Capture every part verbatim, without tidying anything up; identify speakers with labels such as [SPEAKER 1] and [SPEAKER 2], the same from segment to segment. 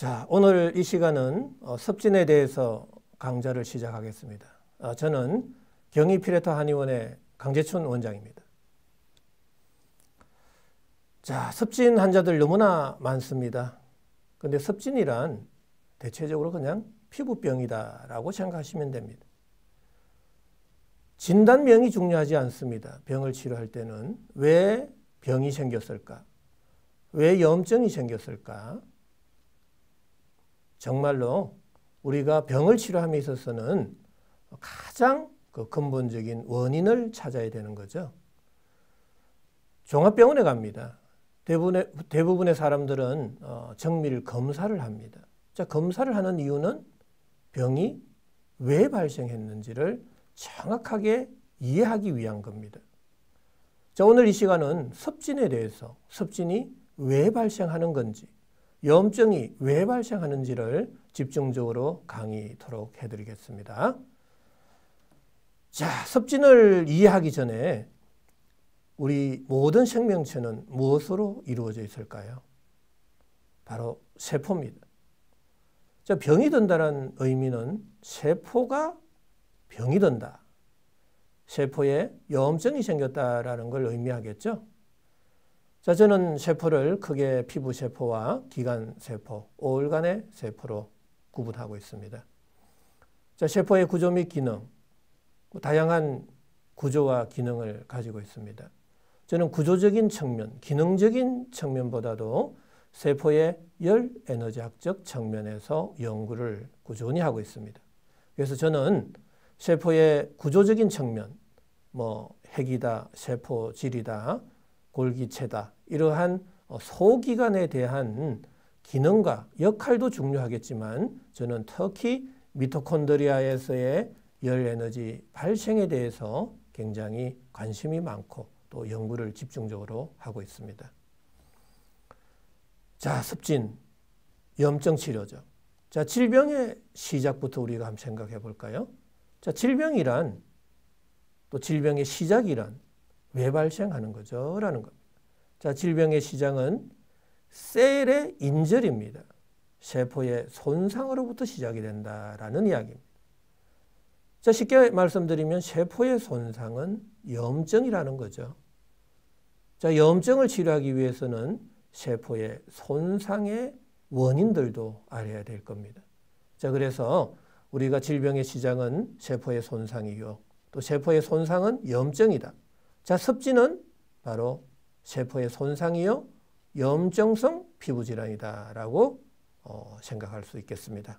[SPEAKER 1] 자, 오늘 이 시간은 어, 습진에 대해서 강좌를 시작하겠습니다. 어, 저는 경희 피레터 한의원의 강재춘 원장입니다. 자, 습진 환자들 너무나 많습니다. 근데 습진이란 대체적으로 그냥 피부병이다라고 생각하시면 됩니다. 진단명이 중요하지 않습니다. 병을 치료할 때는 왜 병이 생겼을까? 왜 염증이 생겼을까? 정말로 우리가 병을 치료함에 있어서는 가장 그 근본적인 원인을 찾아야 되는 거죠. 종합병원에 갑니다. 대부분의, 대부분의 사람들은 어, 정밀 검사를 합니다. 자, 검사를 하는 이유는 병이 왜 발생했는지를 정확하게 이해하기 위한 겁니다. 자, 오늘 이 시간은 습진에 대해서, 습진이 왜 발생하는 건지, 염증이 왜 발생하는지를 집중적으로 강의토록 해드리겠습니다. 자, 습진을 이해하기 전에 우리 모든 생명체는 무엇으로 이루어져 있을까요? 바로 세포입니다. 자, 병이 든다는 의미는 세포가 병이 든다. 세포에 염증이 생겼다라는 걸 의미하겠죠. 자, 저는 세포를 크게 피부세포와 기관세포, 오organ의 세포로 구분하고 있습니다. 자, 세포의 구조 및 기능, 다양한 구조와 기능을 가지고 있습니다. 저는 구조적인 측면, 기능적인 측면보다도 세포의 열 에너지학적 측면에서 연구를 꾸준히 하고 있습니다. 그래서 저는 세포의 구조적인 측면, 뭐 핵이다, 세포질이다, 골기체다, 이러한 소기관에 대한 기능과 역할도 중요하겠지만 저는 특히 미토콘드리아에서의 열 에너지 발생에 대해서 굉장히 관심이 많고 또 연구를 집중적으로 하고 있습니다. 자, 습진, 염증 치료죠. 자, 질병의 시작부터 우리가 한번 생각해 볼까요? 자, 질병이란, 또 질병의 시작이란 왜 발생하는 거죠? 라는 겁니다. 자, 질병의 시작은 셀의 인절입니다. 세포의 손상으로부터 시작이 된다라는 이야기입니다. 자, 쉽게 말씀드리면 세포의 손상은 염증이라는 거죠. 자, 염증을 치료하기 위해서는 세포의 손상의 원인들도 알아야 될 겁니다. 자, 그래서 우리가 질병의 시작은 세포의 손상이요. 또 세포의 손상은 염증이다. 자, 습진은 바로 세포의 손상이요, 염증성 피부질환이다라고 어, 생각할 수 있겠습니다.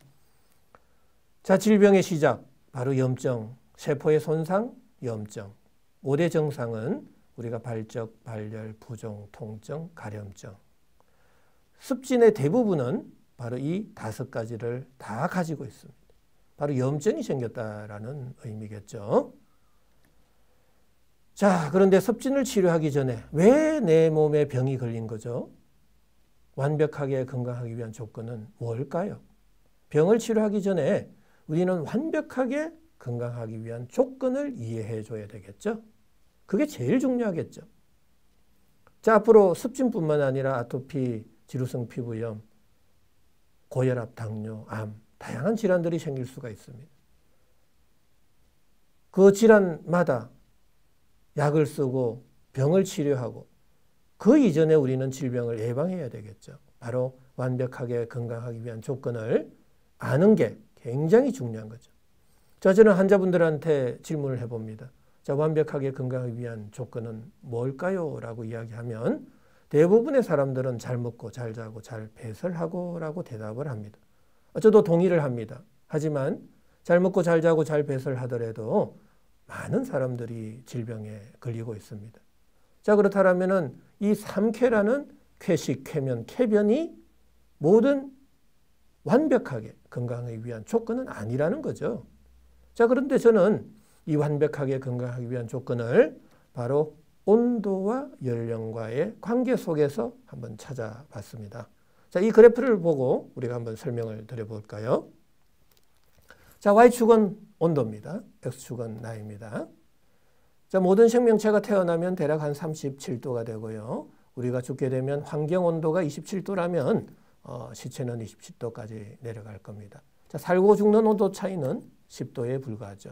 [SPEAKER 1] 자, 질병의 시작, 바로 염증, 세포의 손상, 염증. 오 대 증상은 우리가 발적, 발열, 부종, 통증, 가려움증. 습진의 대부분은 바로 이 다섯 가지를 다 가지고 있습니다. 바로 염증이 생겼다라는 의미겠죠. 자, 그런데 습진을 치료하기 전에 왜 내 몸에 병이 걸린 거죠? 완벽하게 건강하기 위한 조건은 뭘까요? 병을 치료하기 전에 우리는 완벽하게 건강하기 위한 조건을 이해해 줘야 되겠죠? 그게 제일 중요하겠죠. 자, 앞으로 습진뿐만 아니라 아토피, 지루성 피부염, 고혈압, 당뇨, 암, 다양한 질환들이 생길 수가 있습니다. 그 질환마다 약을 쓰고 병을 치료하고 그 이전에 우리는 질병을 예방해야 되겠죠. 바로 완벽하게 건강하기 위한 조건을 아는 게 굉장히 중요한 거죠. 자, 저는 환자분들한테 질문을 해봅니다. 자, 완벽하게 건강하기 위한 조건은 뭘까요? 라고 이야기하면 대부분의 사람들은 잘 먹고 잘 자고 잘 배설하고 라고 대답을 합니다. 저도 동의를 합니다. 하지만 잘 먹고 잘 자고 잘 배설하더라도 많은 사람들이 질병에 걸리고 있습니다. 자, 그렇다면 이 삼 쾌라는 쾌식, 쾌면, 쾌변이 모든 완벽하게 건강하기 위한 조건은 아니라는 거죠. 자, 그런데 저는 이 완벽하게 건강하기 위한 조건을 바로 온도와 연령과의 관계 속에서 한번 찾아봤습니다. 자, 이 그래프를 보고 우리가 한번 설명을 드려볼까요? 자, Y축은 온도입니다. X축은 나이입니다. 자, 모든 생명체가 태어나면 대략 한 삼십칠 도가 되고요. 우리가 죽게 되면 환경 온도가 이십칠 도라면 어, 시체는 이십칠 도까지 내려갈 겁니다. 자, 살고 죽는 온도 차이는 십 도에 불과하죠.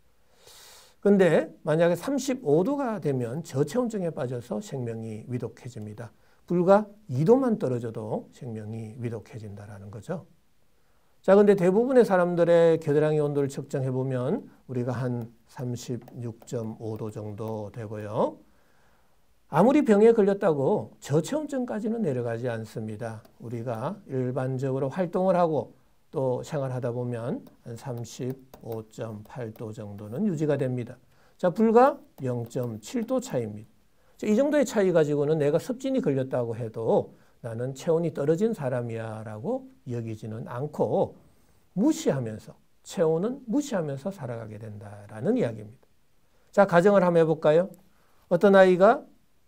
[SPEAKER 1] 그런데 만약에 삼십오 도가 되면 저체온증에 빠져서 생명이 위독해집니다. 불과 이 도만 떨어져도 생명이 위독해진다는 거죠. 자, 근데 대부분의 사람들의 겨드랑이 온도를 측정해 보면 우리가 한 삼십육 점 오 도 정도 되고요. 아무리 병에 걸렸다고 저체온증까지는 내려가지 않습니다. 우리가 일반적으로 활동을 하고 또 생활하다 보면 한 삼십오 점 팔 도 정도는 유지가 됩니다. 자, 불과 영 점 칠 도 차이입니다. 자, 이 정도의 차이 가지고는 내가 습진이 걸렸다고 해도 나는 체온이 떨어진 사람이야 라고 여기지는 않고 무시하면서, 체온은 무시하면서 살아가게 된다라는 이야기입니다. 자, 가정을 한번 해볼까요? 어떤 아이가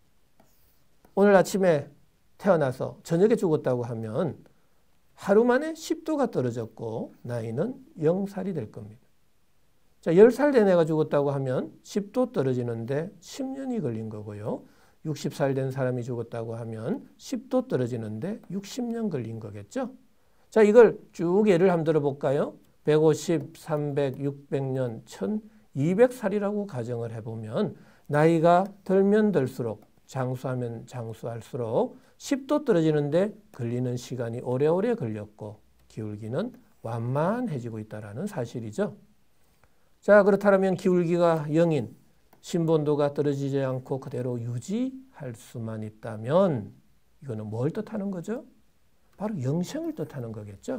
[SPEAKER 1] 오늘 아침에 태어나서 저녁에 죽었다고 하면 하루 만에 십 도가 떨어졌고 나이는 영 살이 될 겁니다. 자, 열 살 된 애가 죽었다고 하면 십 도 떨어지는데 십 년이 걸린 거고요. 육십 살 된 사람이 죽었다고 하면 십 도 떨어지는데 육십 년 걸린 거겠죠. 자, 이걸 쭉 예를 한번 들어볼까요? 백오십, 삼백, 육백 년, 천이백 살이라고 가정을 해보면 나이가 들면 들수록 장수하면 장수할수록 십 도 떨어지는데 걸리는 시간이 오래오래 걸렸고 기울기는 완만해지고 있다는 사실이죠. 자, 그렇다면 기울기가 영인, 신본도가 떨어지지 않고 그대로 유지할 수만 있다면 이거는 뭘 뜻하는 거죠? 바로 영생을 뜻하는 거겠죠.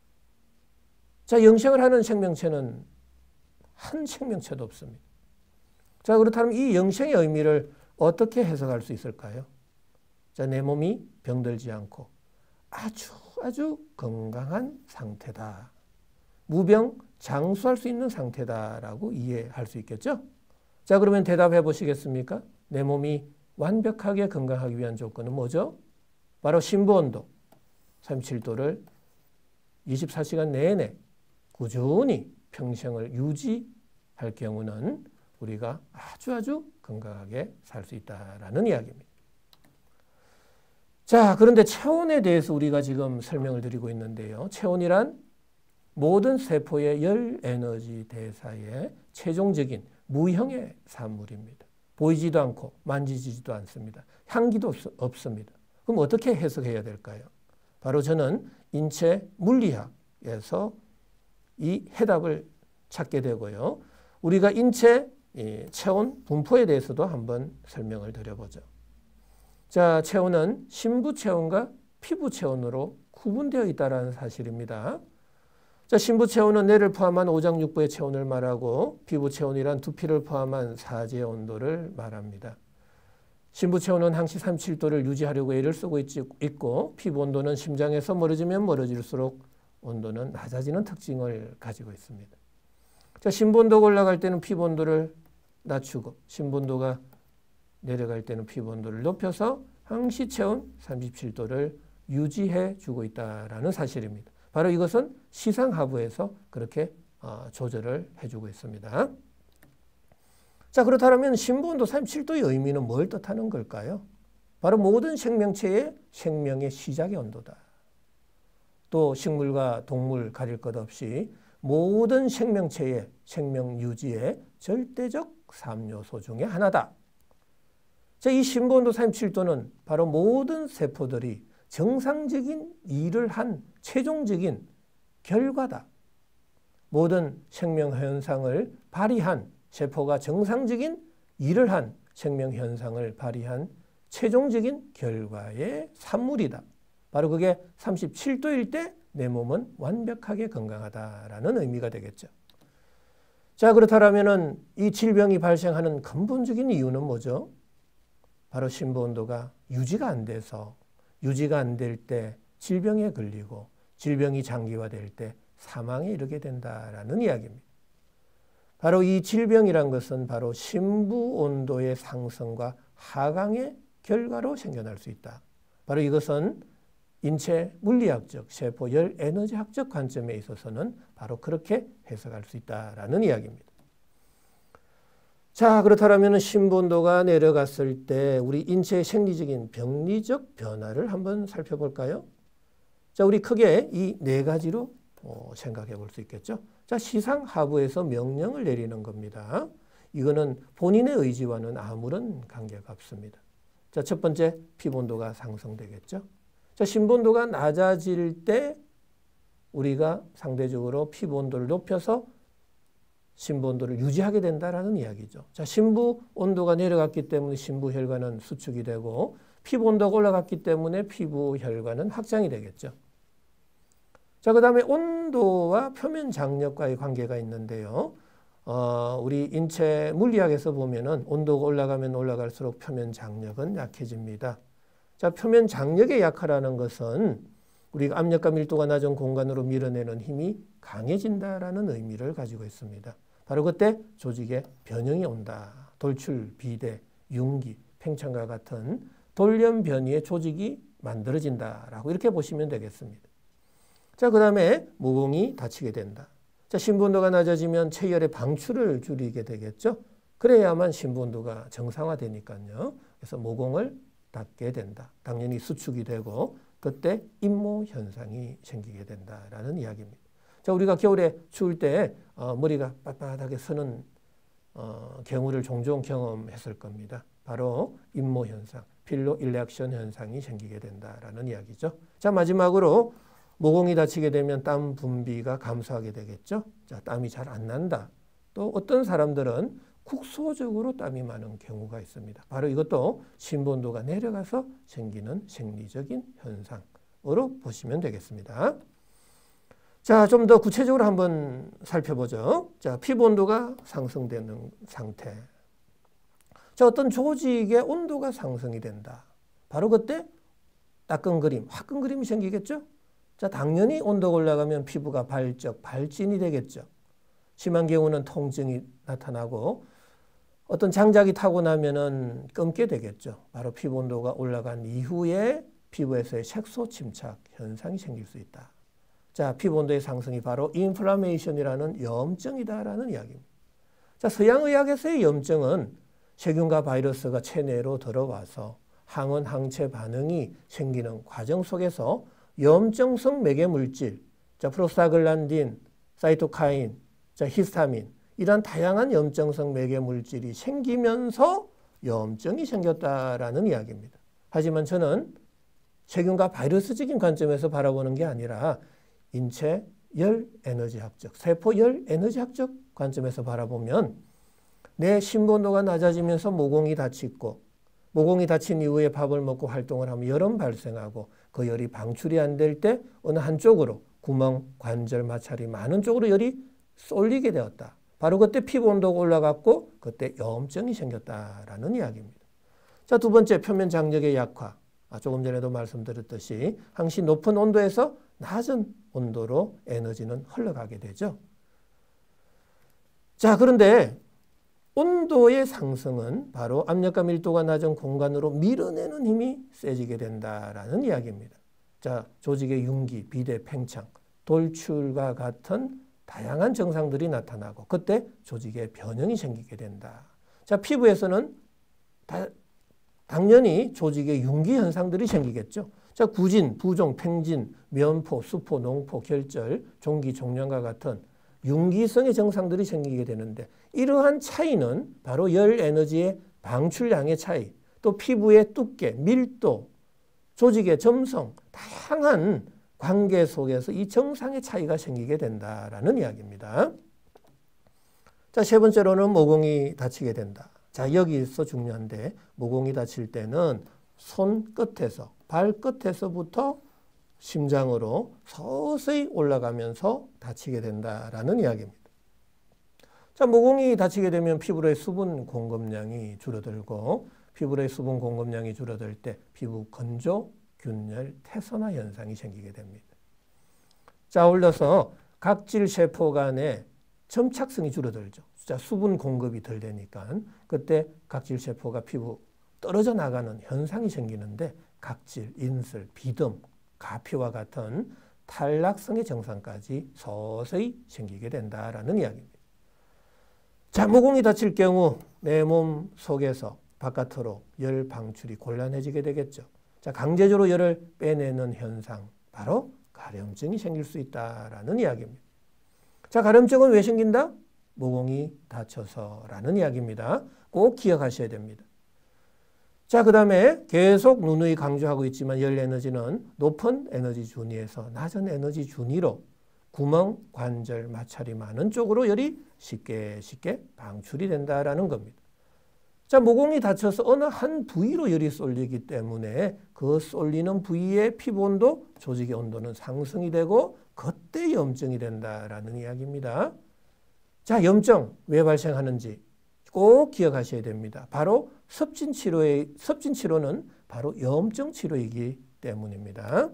[SPEAKER 1] 자, 영생을 하는 생명체는 한 생명체도 없습니다. 자, 그렇다면 이 영생의 의미를 어떻게 해석할 수 있을까요? 자, 내 몸이 병들지 않고 아주 아주 건강한 상태다. 무병 장수할 수 있는 상태다라고 이해할 수 있겠죠? 자, 그러면 대답해 보시겠습니까? 내 몸이 완벽하게 건강하기 위한 조건은 뭐죠? 바로 심부온도 삼십칠 도를 이십사 시간 내내 꾸준히 평생을 유지할 경우는 우리가 아주 아주 건강하게 살 수 있다는 이야기입니다. 자, 그런데 체온에 대해서 우리가 지금 설명을 드리고 있는데요. 체온이란 모든 세포의 열 에너지 대사의 최종적인 무형의 산물입니다. 보이지도 않고 만지지도 않습니다. 향기도 없습니다. 그럼 어떻게 해석해야 될까요? 바로 저는 인체 물리학에서 이 해답을 찾게 되고요. 우리가 인체 체온 분포에 대해서도 한번 설명을 드려보죠. 자, 체온은 신부 체온과 피부 체온으로 구분되어 있다는 사실입니다. 자, 신부 체온은 뇌를 포함한 오장육부의 체온을 말하고 피부 체온이란 두피를 포함한 사지의 온도를 말합니다. 신부 체온은 항시 삼십칠 도를 유지하려고 애를 쓰고 있고 피부 온도는 심장에서 멀어지면 멀어질수록 온도는 낮아지는 특징을 가지고 있습니다. 자, 신부 온도가 올라갈 때는 피부 온도를 낮추고 신부 온도가 내려갈 때는 피부 온도를 높여서 항시 체온 삼십칠 도를 유지해 주고 있다는 사실입니다. 바로 이것은 시상하부에서 그렇게 조절을 해주고 있습니다. 자, 그렇다면 신부온도 삼십칠 도의 의미는 뭘 뜻하는 걸까요? 바로 모든 생명체의 생명의 시작의 온도다. 또 식물과 동물 가릴 것 없이 모든 생명체의 생명 유지의 절대적 삼 요소 중에 하나다. 자, 이 신부온도 삼십칠 도는 바로 모든 세포들이 정상적인 일을 한 최종적인 결과다. 모든 생명현상을 발휘한 세포가 정상적인 일을 한 생명현상을 발휘한 최종적인 결과의 산물이다. 바로 그게 삼십칠 도일 때 내 몸은 완벽하게 건강하다라는 의미가 되겠죠. 자, 그렇다면 이 질병이 발생하는 근본적인 이유는 뭐죠? 바로 신부온도가 유지가 안 돼서 유지가 안 될 때 질병에 걸리고 질병이 장기화될 때 사망에 이르게 된다라는 이야기입니다. 바로 이 질병이란 것은 바로 신부온도의 상승과 하강의 결과로 생겨날 수 있다. 바로 이것은 인체 물리학적, 세포 열 에너지학적 관점에 있어서는 바로 그렇게 해석할 수 있다라는 이야기입니다. 자, 그렇다면 신부온도가 내려갔을 때 우리 인체의 생리적인 병리적 변화를 한번 살펴볼까요? 자, 우리 크게 이 네 가지로 어, 생각해 볼 수 있겠죠. 자, 시상 하부에서 명령을 내리는 겁니다. 이거는 본인의 의지와는 아무런 관계가 없습니다. 자, 첫 번째 피부 온도가 상승되겠죠. 자, 신부온도가 낮아질 때 우리가 상대적으로 피부 온도를 높여서 신부 온도를 유지하게 된다라는 이야기죠. 자, 신부 온도가 내려갔기 때문에 신부 혈관은 수축이 되고 피부 온도가 올라갔기 때문에 피부 혈관은 확장이 되겠죠. 자, 그 다음에 온도와 표면 장력과의 관계가 있는데요. 어, 우리 인체 물리학에서 보면은 온도가 올라가면 올라갈수록 표면 장력은 약해집니다. 자, 표면 장력의 약화라는 것은 우리가 압력과 밀도가 낮은 공간으로 밀어내는 힘이 강해진다라는 의미를 가지고 있습니다. 바로 그때 조직에 변형이 온다. 돌출, 비대, 융기, 팽창과 같은 돌연 변이의 조직이 만들어진다라고 이렇게 보시면 되겠습니다. 자, 그 다음에 모공이 닫히게 된다. 자, 신부온도가 낮아지면 체열의 방출을 줄이게 되겠죠. 그래야만 신부온도가 정상화되니까요. 그래서 모공을 닫게 된다. 당연히 수축이 되고 그때 임모 현상이 생기게 된다라는 이야기입니다. 자, 우리가 겨울에 추울 때 어, 머리가 빳빳하게 서는 어, 경우를 종종 경험했을 겁니다. 바로 임모 현상, 필로 일렉션 현상이 생기게 된다라는 이야기죠. 자, 마지막으로 모공이 닫히게 되면 땀 분비가 감소하게 되겠죠. 자, 땀이 잘 안 난다. 또 어떤 사람들은 국소적으로 땀이 많은 경우가 있습니다. 바로 이것도 신부온도가 내려가서 생기는 생리적인 현상으로 보시면 되겠습니다. 자, 좀 더 구체적으로 한번 살펴보죠. 자, 피부 온도가 상승되는 상태. 자, 어떤 조직의 온도가 상승이 된다. 바로 그때 따끔거림, 화끈거림이 생기겠죠. 자, 당연히 온도가 올라가면 피부가 발적, 발진이 되겠죠. 심한 경우는 통증이 나타나고 어떤 장작이 타고 나면은 검게 되겠죠. 바로 피부 온도가 올라간 이후에 피부에서의 색소 침착 현상이 생길 수 있다. 자, 피부 온도의 상승이 바로 인플라메이션이라는 염증이다라는 이야기입니다. 자, 서양의학에서의 염증은 세균과 바이러스가 체내로 들어와서 항원 항체 반응이 생기는 과정 속에서 염증성 매개 물질, 자, 프로스타글란딘, 사이토카인, 자, 히스타민 이런 다양한 염증성 매개 물질이 생기면서 염증이 생겼다라는 이야기입니다. 하지만 저는 세균과 바이러스적인 관점에서 바라보는 게 아니라 인체 열 에너지학적, 세포 열 에너지학적 관점에서 바라보면 내 신부온도가 낮아지면서 모공이 닫히고 모공이 닫힌 이후에 밥을 먹고 활동을 하면 열은 발생하고 그 열이 방출이 안 될 때 어느 한쪽으로 구멍, 관절, 마찰이 많은 쪽으로 열이 쏠리게 되었다. 바로 그때 피부 온도가 올라갔고 그때 염증이 생겼다라는 이야기입니다. 자, 두 번째 표면 장력의 약화. 아, 조금 전에도 말씀드렸듯이 항시 높은 온도에서 낮은 온도로 에너지는 흘러가게 되죠. 자, 그런데 온도의 상승은 바로 압력과 밀도가 낮은 공간으로 밀어내는 힘이 세지게 된다라는 이야기입니다. 자, 조직의 융기, 비대, 팽창, 돌출과 같은 다양한 증상들이 나타나고 그때 조직의 변형이 생기게 된다. 자, 피부에서는 다, 당연히 조직의 융기 현상들이 생기겠죠. 자, 구진, 부종, 팽진, 면포, 수포, 농포, 결절, 종기, 종양과 같은 융기성의 증상들이 생기게 되는데 이러한 차이는 바로 열 에너지의 방출량의 차이, 또 피부의 두께, 밀도, 조직의 점성, 다양한 관계 속에서 이 정상의 차이가 생기게 된다라는 이야기입니다. 자, 세 번째로는 모공이 닫히게 된다. 자, 여기서 중요한데 모공이 닫힐 때는 손끝에서 발끝에서부터 심장으로 서서히 올라가면서 닫히게 된다라는 이야기입니다. 자, 모공이 닫히게 되면 피부의 수분 공급량이 줄어들고 피부의 수분 공급량이 줄어들 때 피부 건조, 균열, 태선화 현상이 생기게 됩니다. 자, 아울러서 각질 세포 간의 점착성이 줄어들죠. 자, 수분 공급이 덜 되니까 그때 각질 세포가 피부 떨어져 나가는 현상이 생기는데 각질, 인슬, 비듬, 가피와 같은 탈락성의 증상까지 서서히 생기게 된다라는 이야기입니다. 자, 모공이 닫힐 경우 내 몸 속에서 바깥으로 열 방출이 곤란해지게 되겠죠. 자, 강제적으로 열을 빼내는 현상, 바로 가려움증이 생길 수 있다라는 이야기입니다. 자, 가려움증은 왜 생긴다? 모공이 다쳐서라는 이야기입니다. 꼭 기억하셔야 됩니다. 자, 그 다음에 계속 누누이 강조하고 있지만 열 에너지는 높은 에너지 준위에서 낮은 에너지 준위로 구멍, 관절, 마찰이 많은 쪽으로 열이 쉽게 쉽게 방출이 된다라는 겁니다. 자, 모공이 다쳐서 어느 한 부위로 열이 쏠리기 때문에 그 쏠리는 부위의 피부 온도, 조직의 온도는 상승이 되고 그때 염증이 된다라는 이야기입니다. 자, 염증 왜 발생하는지 꼭 기억하셔야 됩니다. 바로 섭진 치료의 섭진 치료는 바로 염증 치료이기 때문입니다.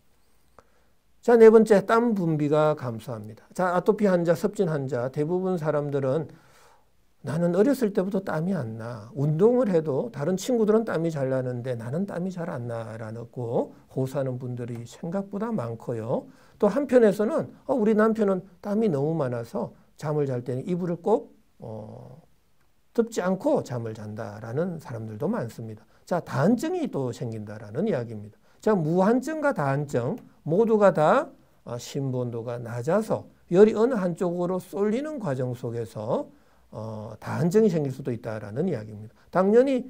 [SPEAKER 1] 자, 네 번째, 땀 분비가 감소합니다. 자, 아토피 환자, 섭진 환자 대부분 사람들은 나는 어렸을 때부터 땀이 안 나. 운동을 해도 다른 친구들은 땀이 잘 나는데 나는 땀이 잘 안 나라고 호소하는 분들이 생각보다 많고요. 또 한편에서는 어, 우리 남편은 땀이 너무 많아서 잠을 잘 때는 이불을 꼭 어, 덮지 않고 잠을 잔다라는 사람들도 많습니다. 자, 다한증이 또 생긴다라는 이야기입니다. 자, 무한증과 다한증 모두가 다 심부 온도가 낮아서 열이 어느 한쪽으로 쏠리는 과정 속에서 어, 다한증이 생길 수도 있다라는 이야기입니다. 당연히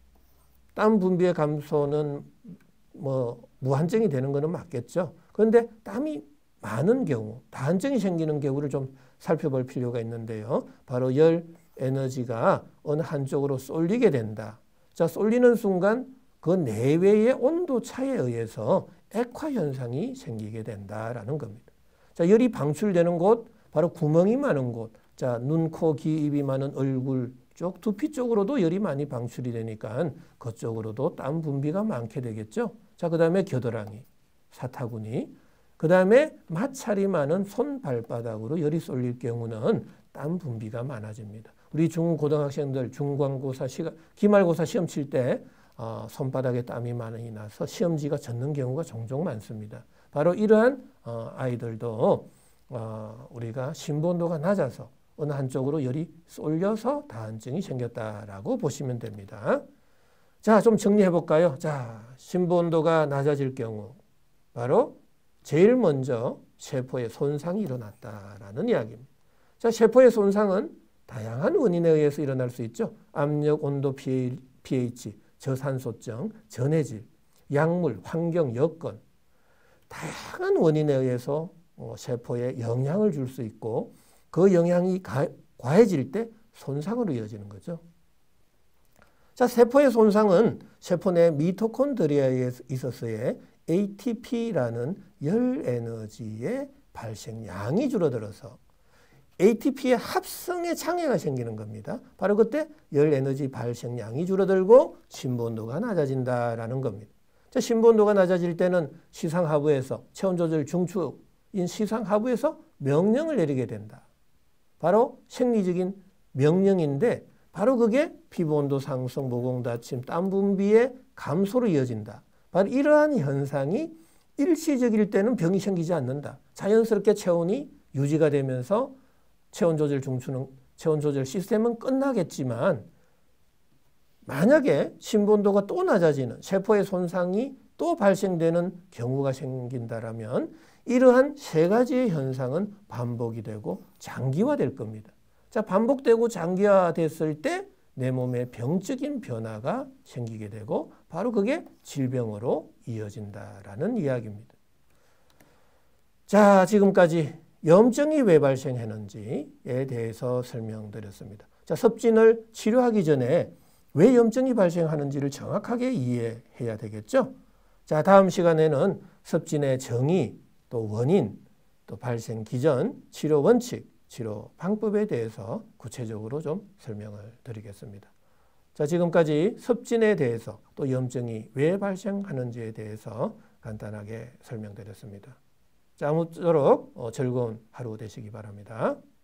[SPEAKER 1] 땀 분비의 감소는 뭐 무한증이 되는 것은 맞겠죠. 그런데 땀이 많은 경우, 다한증이 생기는 경우를 좀 살펴볼 필요가 있는데요. 바로 열 에너지가 어느 한쪽으로 쏠리게 된다. 자, 쏠리는 순간 그 내외의 온도 차에 의해서 액화 현상이 생기게 된다라는 겁니다. 자, 열이 방출되는 곳, 바로 구멍이 많은 곳. 자, 눈, 코, 귀, 입이 많은 얼굴 쪽, 두피 쪽으로도 열이 많이 방출이 되니까 그쪽으로도 땀 분비가 많게 되겠죠. 자, 그 다음에 겨드랑이, 사타구니, 그 다음에 마찰이 많은 손, 발바닥으로 열이 쏠릴 경우는 땀 분비가 많아집니다. 우리 중고등학생들 중간고사, 시가, 기말고사 시험 칠 때 어, 손바닥에 땀이 많이 나서 시험지가 젖는 경우가 종종 많습니다. 바로 이러한 어, 아이들도 어, 우리가 심부 온도가 낮아서 어느 한쪽으로 열이 쏠려서 다한증이 생겼다라고 보시면 됩니다. 자, 좀 정리해 볼까요? 자, 심부 온도가 낮아질 경우 바로 제일 먼저 세포의 손상이 일어났다라는 이야기입니다. 자, 세포의 손상은 다양한 원인에 의해서 일어날 수 있죠. 압력, 온도, pH, 저산소증, 전해질, 약물, 환경, 여건 다양한 원인에 의해서 세포에 영향을 줄 수 있고 그 영향이 과해질 때 손상으로 이어지는 거죠. 자, 세포의 손상은 세포 내 미토콘드리아에 있어서의 에이티피라는 열 에너지의 발생량이 줄어들어서 에이티피의 합성에 장애가 생기는 겁니다. 바로 그때 열 에너지 발생량이 줄어들고 심부 온도가 낮아진다라는 겁니다. 자, 심부 온도가 낮아질 때는 시상하부에서 체온 조절 중추인 시상하부에서 명령을 내리게 된다. 바로 생리적인 명령인데 바로 그게 피부 온도 상승, 모공 다침, 땀 분비의 감소로 이어진다. 바로 이러한 현상이 일시적일 때는 병이 생기지 않는다. 자연스럽게 체온이 유지가 되면서 체온 조절 중추는 체온 조절 시스템은 끝나겠지만 만약에 심부 온도가 또 낮아지는 세포의 손상이 또 발생되는 경우가 생긴다라면 이러한 세 가지의 현상은 반복이 되고 장기화될 겁니다. 자, 반복되고 장기화됐을 때 내 몸에 병적인 변화가 생기게 되고 바로 그게 질병으로 이어진다라는 이야기입니다. 자, 지금까지 염증이 왜 발생하는지에 대해서 설명드렸습니다. 자, 섭진을 치료하기 전에 왜 염증이 발생하는지를 정확하게 이해해야 되겠죠. 자, 다음 시간에는 섭진의 정의, 또 원인, 또 발생 기전, 치료 원칙, 치료 방법에 대해서 구체적으로 좀 설명을 드리겠습니다. 자, 지금까지 섭진에 대해서 또 염증이 왜 발생하는지에 대해서 간단하게 설명드렸습니다. 자, 아무쪼록 즐거운 하루 되시기 바랍니다.